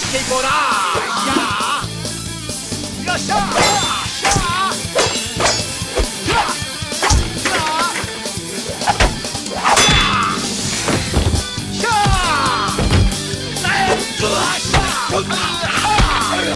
っていこうな。いやー、よっしゃ。